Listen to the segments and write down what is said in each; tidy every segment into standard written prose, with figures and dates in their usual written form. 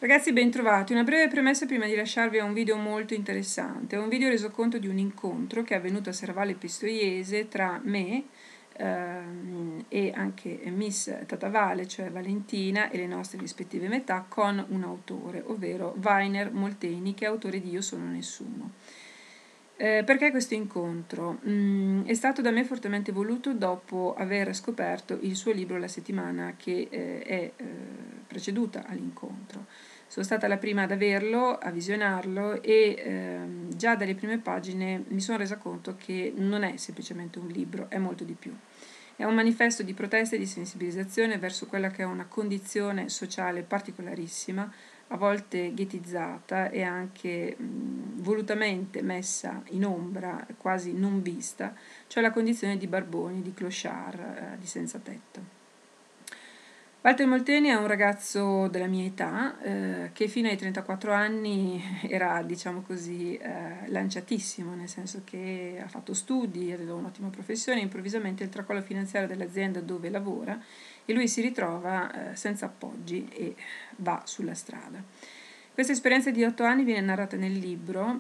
Ragazzi, bentrovati. Una breve premessa prima di lasciarvi a un video molto interessante. È un video reso conto di un incontro che è avvenuto a Serravalle Pistoiese tra me e anche Miss Tatavale, cioè Valentina, e le nostre rispettive metà, con un autore, ovvero Vainer Molteni, che è autore di Io sono nessuno. Perché questo incontro? È stato da me fortemente voluto dopo aver scoperto il suo libro la settimana che è preceduta all'incontro. Sono stata la prima ad averlo, a visionarlo e già dalle prime pagine mi sono resa conto che non è semplicemente un libro, è molto di più. È un manifesto di protesta e di sensibilizzazione verso quella che è una condizione sociale particolarissima, a volte ghettizzata e anche volutamente messa in ombra, quasi non vista, cioè la condizione di barboni, di clochard, di senza tetto. Walter Molteni è un ragazzo della mia età che fino ai 34 anni era, diciamo così, lanciatissimo, nel senso che ha fatto studi, aveva un'ottima professione, improvvisamente il tracollo finanziario dell'azienda dove lavora e lui si ritrova senza appoggi e va sulla strada. Questa esperienza di 8 anni viene narrata nel libro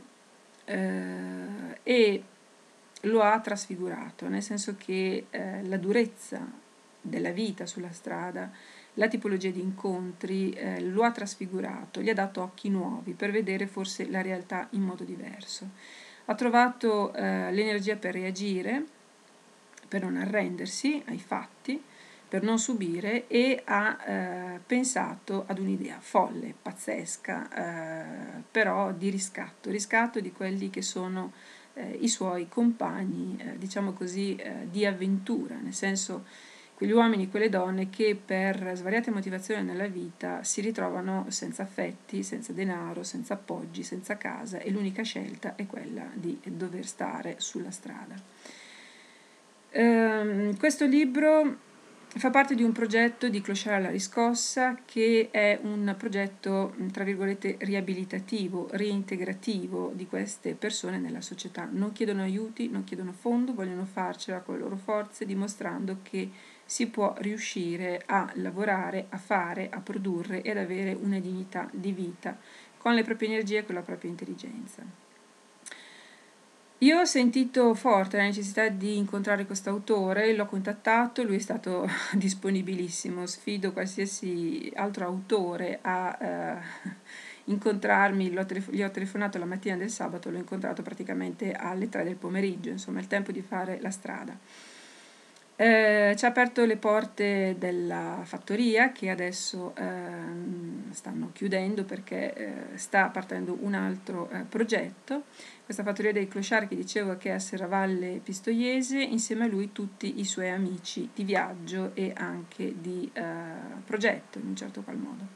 e lo ha trasfigurato, nel senso che la durezza della vita sulla strada, la tipologia di incontri lo ha trasfigurato, gli ha dato occhi nuovi per vedere forse la realtà in modo diverso. Ha trovato l'energia per reagire, per non arrendersi ai fatti, per non subire e ha pensato ad un'idea folle, pazzesca, però di riscatto di quelli che sono i suoi compagni, diciamo così, di avventura, nel senso quegli uomini, quelle donne che per svariate motivazioni nella vita si ritrovano senza affetti, senza denaro, senza appoggi, senza casa e l'unica scelta è quella di dover stare sulla strada. Questo libro fa parte di un progetto di Clochard alla riscossa che è un progetto, tra virgolette, riabilitativo, reintegrativo di queste persone nella società. Non chiedono aiuti, non chiedono fondo, vogliono farcela con le loro forze, dimostrando che si può riuscire a lavorare, a fare, a produrre e ad avere una dignità di vita con le proprie energie e con la propria intelligenza. Io ho sentito forte la necessità di incontrare questo autore, l'ho contattato, lui è stato disponibilissimo, sfido qualsiasi altro autore a incontrarmi, gli ho telefonato la mattina del sabato, l'ho incontrato praticamente alle 3 del pomeriggio, insomma il tempo di fare la strada. Ci ha aperto le porte della fattoria che adesso stanno chiudendo perché sta partendo un altro progetto. Questa fattoria dei clochard che dicevo che è a Serravalle Pistoiese, insieme a lui tutti i suoi amici di viaggio e anche di progetto in un certo qual modo.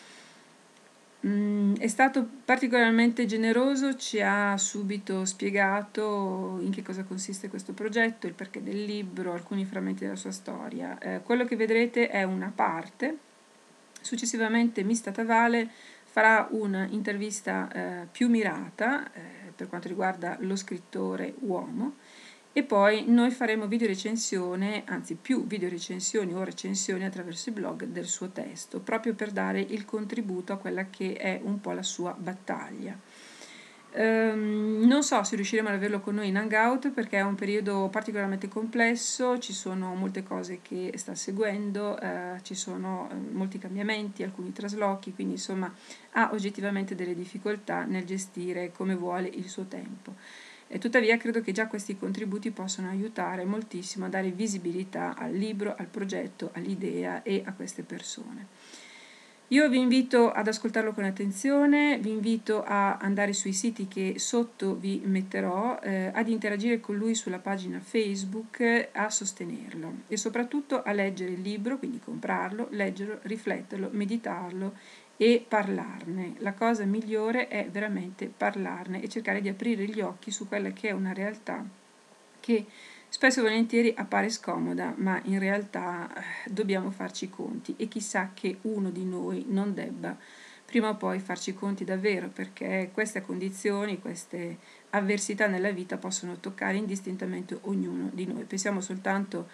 È stato particolarmente generoso, ci ha subito spiegato in che cosa consiste questo progetto, il perché del libro, alcuni frammenti della sua storia. Quello che vedrete è una parte, successivamente Miss Tatavale farà un'intervista più mirata per quanto riguarda lo scrittore uomo e poi noi faremo videorecensione, anzi più videorecensioni o recensioni attraverso il blog del suo testo, proprio per dare il contributo a quella che è un po' la sua battaglia. Non so se riusciremo ad averlo con noi in Hangout perché è un periodo particolarmente complesso, ci sono molte cose che sta seguendo, ci sono molti cambiamenti, alcuni traslochi, quindi insomma ha oggettivamente delle difficoltà nel gestire come vuole il suo tempo. E tuttavia credo che già questi contributi possano aiutare moltissimo a dare visibilità al libro, al progetto, all'idea e a queste persone. Io vi invito ad ascoltarlo con attenzione, vi invito a andare sui siti che sotto vi metterò, ad interagire con lui sulla pagina Facebook, a sostenerlo e soprattutto a leggere il libro, quindi comprarlo, leggerlo, rifletterlo, meditarlo e parlarne. La cosa migliore è veramente parlarne e cercare di aprire gli occhi su quella che è una realtà che spesso e volentieri appare scomoda, ma in realtà dobbiamo farci i conti e chissà che uno di noi non debba prima o poi farci i conti davvero, perché queste condizioni, queste avversità nella vita possono toccare indistintamente ognuno di noi. Pensiamo soltanto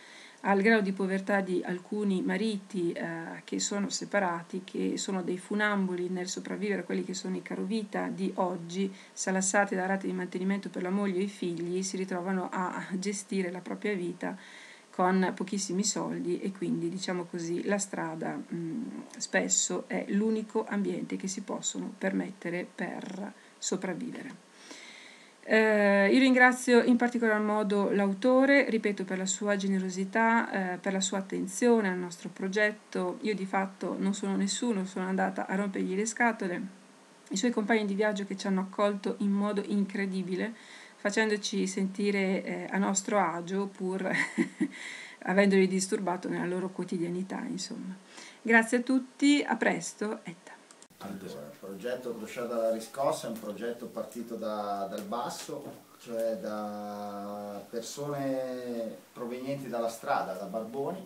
al grado di povertà di alcuni mariti che sono separati, che sono dei funamboli nel sopravvivere, quelli che sono i carovita di oggi, salassati da rate di mantenimento per la moglie e i figli, si ritrovano a gestire la propria vita con pochissimi soldi, e quindi, diciamo così, la strada spesso è l'unico ambiente che si possono permettere per sopravvivere. Io ringrazio in particolar modo l'autore, ripeto, per la sua generosità, per la sua attenzione al nostro progetto. Io di fatto non sono nessuno, sono andata a rompergli le scatole. I suoi compagni di viaggio che ci hanno accolto in modo incredibile, facendoci sentire a nostro agio, pur avendoli disturbato nella loro quotidianità, insomma. Grazie a tutti, a presto, Etta. Allora, il progetto Crociata alla Riscossa è un progetto partito dal basso, cioè da persone provenienti dalla strada, da barboni,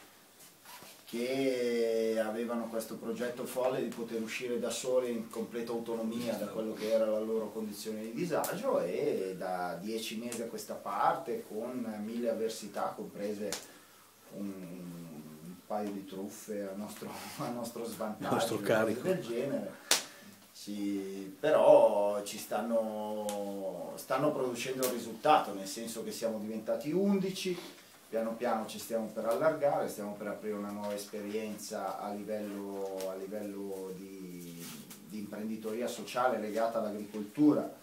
che avevano questo progetto folle di poter uscire da soli in completa autonomia da quello che era la loro condizione di disagio, e da 10 mesi a questa parte, con 1000 avversità, comprese un paio di truffe a nostro svantaggio, cose del genere, però ci stanno producendo il risultato, nel senso che siamo diventati 11, piano piano ci stiamo per allargare, stiamo per aprire una nuova esperienza a livello di imprenditoria sociale legata all'agricoltura,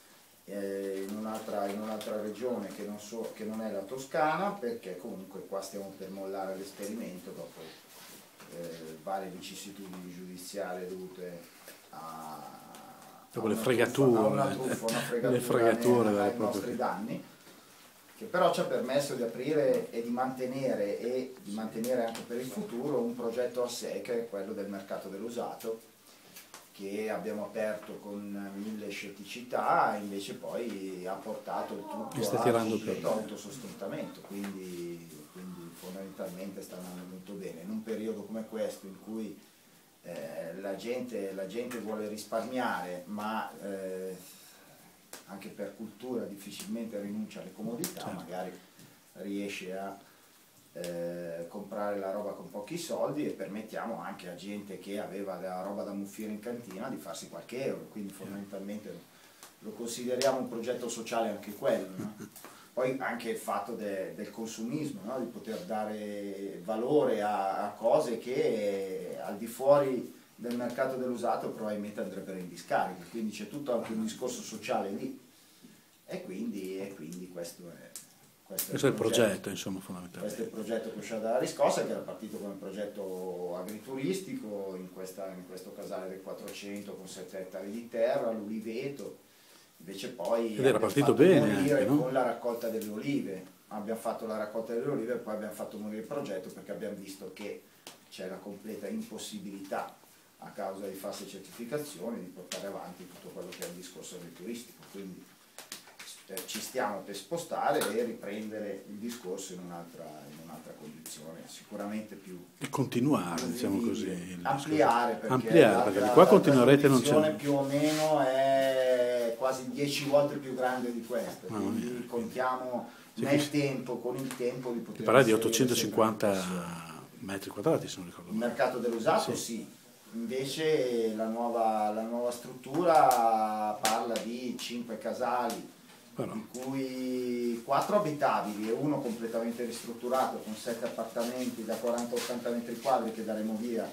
in un'altra regione che non è la Toscana, perché comunque qua stiamo per mollare l'esperimento dopo varie vicissitudini giudiziarie dovute dopo le fregature, le fregature ai nostri danni, che però ci ha permesso di aprire e di mantenere anche per il futuro un progetto a sé, che è quello del mercato dell'usato, che abbiamo aperto con 1000 sceticità, invece poi ha portato il tutto a un completo autosostentamento, quindi fondamentalmente sta andando molto bene. In un periodo come questo, in cui la gente vuole risparmiare, ma anche per cultura difficilmente rinuncia alle comodità, magari riesce a comprare la roba con pochi soldi, e permettiamo anche a gente che aveva la roba da muffire in cantina di farsi qualche euro, quindi fondamentalmente lo consideriamo un progetto sociale anche quello, no? Poi anche il fatto del consumismo, no? Di poter dare valore a cose che al di fuori del mercato dell'usato probabilmente andrebbero in discarica, quindi c'è tutto anche un discorso sociale lì, e quindi questo è il progetto, insomma, fondamentalmente. Questo è il progetto Crociata alla Riscossa, che era partito come progetto agrituristico in questo casale del 400 con 7 ettari di terra, l'uliveto. Invece poi ed era partito bene anche, no? Con la raccolta delle olive. Abbiamo fatto la raccolta delle olive e poi abbiamo fatto morire il progetto, perché abbiamo visto che c'è la completa impossibilità, a causa di false certificazioni, di portare avanti tutto quello che è il discorso agrituristico. Quindi ci stiamo per spostare e riprendere il discorso in un'altra condizione, sicuramente più... E continuare, diciamo così. Ampliare, perché qua continuerete, non c'è... più o meno è quasi 10 volte più grande di questa, quindi contiamo nel tempo, con il tempo, di poter... Parlare di 850 metri quadrati, se non ricordo male. Il male. mercato dell'usato sì. Invece la nuova struttura parla di 5 casali, di cui 4 abitabili e uno completamente ristrutturato, con 7 appartamenti da 40-80 metri quadri che daremo via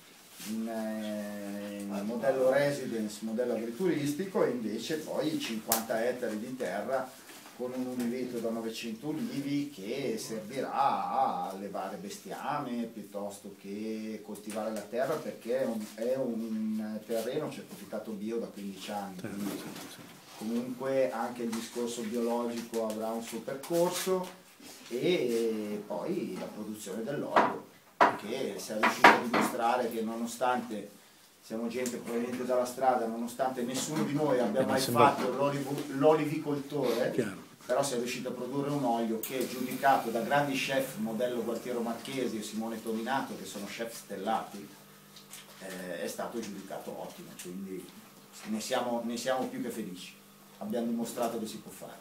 in modello residence, modello agrituristico, e invece poi 50 ettari di terra con un uliveto da 900 ulivi che servirà a allevare bestiame piuttosto che coltivare la terra, perché è un terreno certificato bio da 15 anni. Quindi comunque anche il discorso biologico avrà un suo percorso, e poi la produzione dell'olio, che si è riuscito a dimostrare che, nonostante siamo gente proveniente dalla strada, nonostante nessuno di noi abbia mai fatto l'olivicoltore, però si è riuscito a produrre un olio che, giudicato da grandi chef modello Gualtiero Marchesi e Simone Toninato, che sono chef stellati, è stato giudicato ottimo, quindi ne siamo più che felici. Abbiamo dimostrato che si può fare.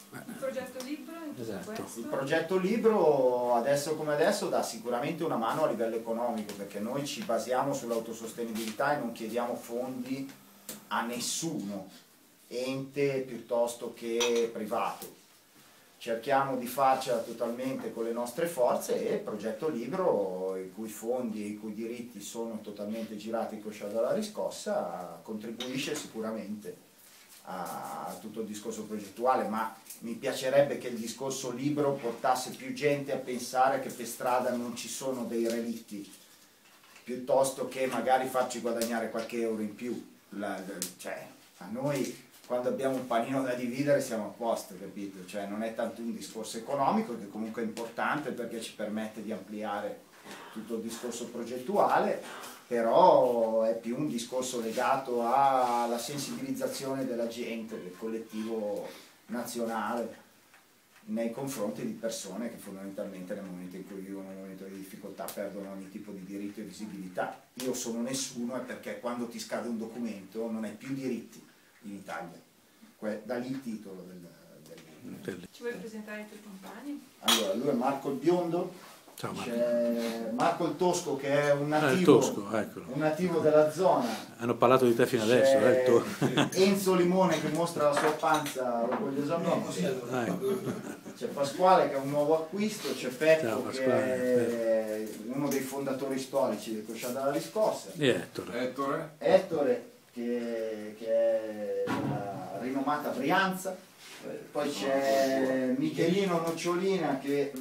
Il progetto libro in tutto Esatto. questo? Il progetto libro adesso come adesso dà sicuramente una mano a livello economico, perché noi ci basiamo sull'autosostenibilità e non chiediamo fondi a nessuno, ente piuttosto che privato. Cerchiamo di farcela totalmente con le nostre forze e il progetto libro, i cui fondi e i cui diritti sono totalmente girati con dalla riscossa, contribuisce sicuramente a tutto il discorso progettuale, ma mi piacerebbe che il discorso libro portasse più gente a pensare che per strada non ci sono dei relitti, piuttosto che magari farci guadagnare qualche euro in più. Cioè, a noi quando abbiamo un panino da dividere siamo a posto, capito? Cioè, non è tanto un discorso economico, che comunque è importante perché ci permette di ampliare tutto il discorso progettuale, però è più un discorso legato alla sensibilizzazione della gente, del collettivo nazionale, nei confronti di persone che fondamentalmente nel momento in cui vivono un momento di difficoltà perdono ogni tipo di diritto e visibilità. Io sono nessuno è perché quando ti scade un documento non hai più diritti in Italia. Da lì il titolo del... Ci vuoi presentare i tuoi compagni? Allora, lui è Marco il Biondo, c'è Marco il Tosco che è un nativo, Tosco, un nativo della zona. Hanno parlato di te fino adesso, Enzo Limone che mostra la sua panza orgogliosamente, c'è Pasquale che è un nuovo acquisto, c'è Peppo che è uno dei fondatori storici del Coscià della Riscossa, e Ettore che è la rinomata Brianza, poi c'è Michelino Nocciolina che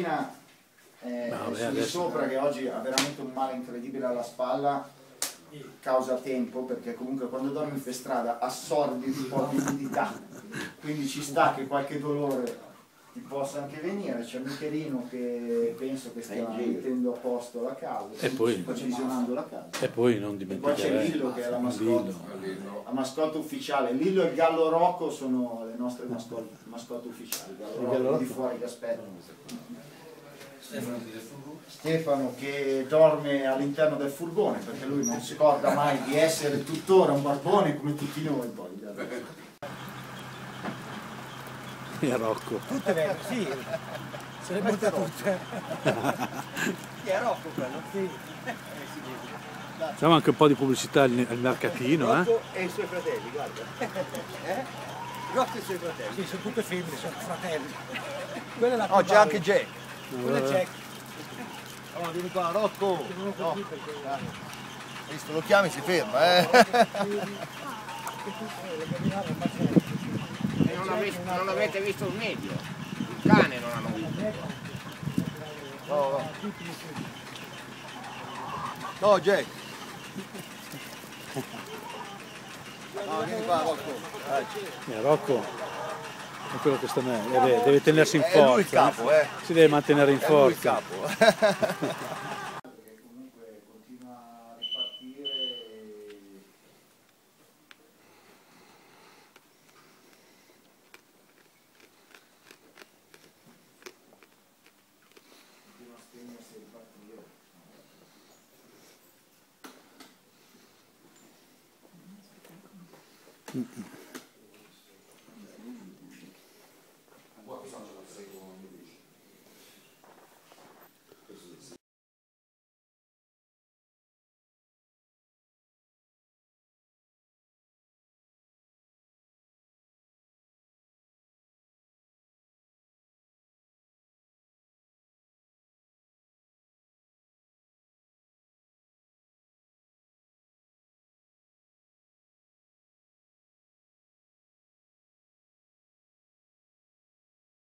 è su di sopra, che oggi ha veramente un male incredibile alla spalla causa tempo, perché comunque quando dormi per strada assorbi un po' di umidità, quindi ci sta che qualche dolore ti possa anche venire. C'è Michelino che penso che stia mettendo a posto la casa, supervisionando la casa, e poi non e poi dimenticare c'è Lillo che è la mascotte ufficiale. Lillo e il Gallo Rocco sono le nostre mascotte ufficiali. Gallo Rocco di fuori che aspetta. Stefano che dorme all'interno del furgone perché lui non si scorda mai di essere tuttora un barbone come tutti noi. Poi e Rocco. Tutte vere, sì. Se le butta tutte. Chi è Rocco quello? Sì. Facciamo anche un po' di pubblicità al mercatino, Rocco e i suoi fratelli, guarda. Rocco e i suoi fratelli. Sì, sono tutte femmine, sono fratelli. Quella è la Oh, c'è anche Jack. Quello è Jack. Oh, vieni qua, Rocco. No. Visto, lo chiami si ferma, Non avete visto il medio, il cane non hanno visto. No, Jack. No, vieni qua, Rocco. Rocco è quello che sta deve tenersi in forza. È lui il capo, Si deve mantenere in È lui il forza. capo. perché comunque continua a ripartire continua a spegnersi e ripartire.